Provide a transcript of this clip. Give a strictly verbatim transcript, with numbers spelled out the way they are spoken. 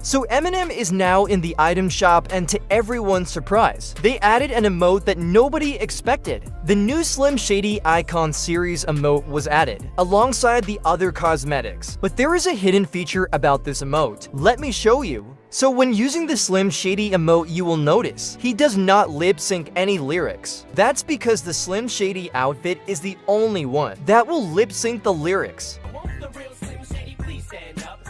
So Eminem is now in the item shop, and to everyone's surprise, they added an emote that nobody expected. The new Slim Shady Icon Series emote was added, alongside the other cosmetics. But there is a hidden feature about this emote. Let me show you. So when using the Slim Shady emote, you will notice he does not lip sync any lyrics. That's because the Slim Shady outfit is the only one that will lip sync the lyrics. I want the real Slim Shady, please stand up.